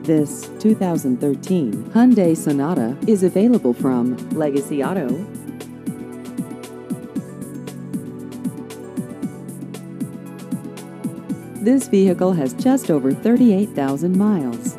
This 2013 Hyundai Sonata is available from Legacy Auto. This vehicle has just over 38,000 miles.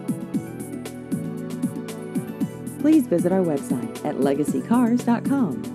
Please visit our website at legacycars.com.